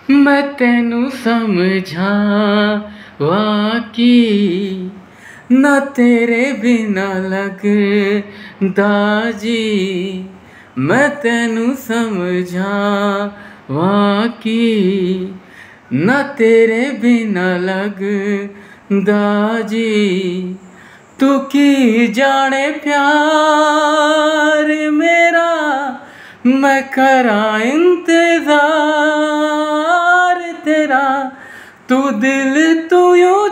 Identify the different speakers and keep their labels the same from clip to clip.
Speaker 1: मैं तेनू समझा वाकी ना तेरे बिना लगदा जी। मैं तेनू समझा वाकी ना तेरे बिना लगदा जी। तू की जाने प्यार मेरा मैं करा इंतजार तेरा। तू दिल तू यूं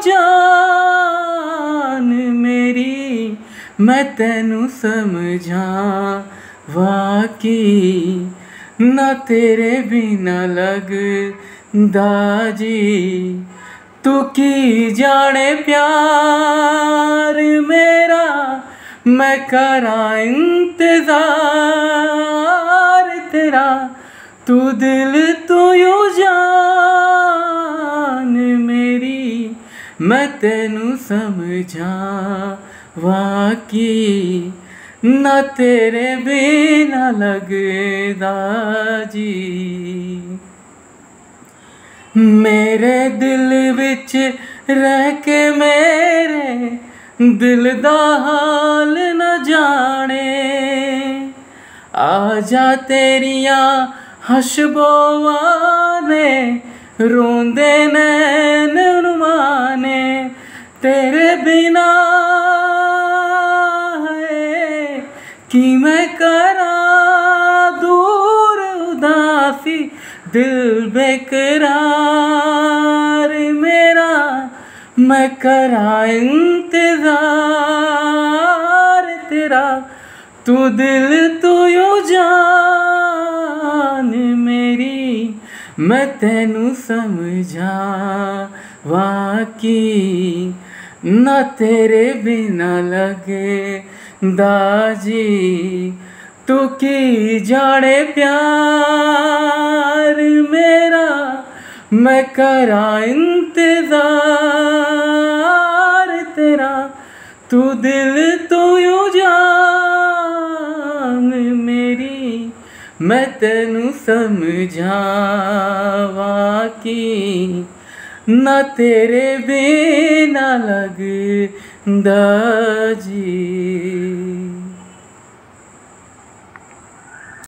Speaker 1: जान मेरी मैं तेनू समझा वाकी ना तेरे बिना लगदा जी। तू की जाने प्यार मेरा मैं करा इंतजार तेरा। तू दिल तू यूं जान मेरी मैं तेनू समझा वाकी ना तेरे बिना लगदा जी। मेरे दिल विच रह के मेरे दिल दा हाल न जाने। आजा तेरियां हशबोआ ने रोंदे नैन नुमाने। तेरे बिना है कि मैं करा दूर उदासी दिल बेकरार मेरा मैं करा इंतजार तेरा। तू दिल तू यूं जान मेरी मैं तेनू समझा वाकी ना तेरे बिना लगदा जी। तू की जाने प्यार मेरा मैं करा इंतजार तेरा। तू दिल तू यूं जान मेरी मैं तेनू समझा वाकी ना तेरे बिना लगदा जी।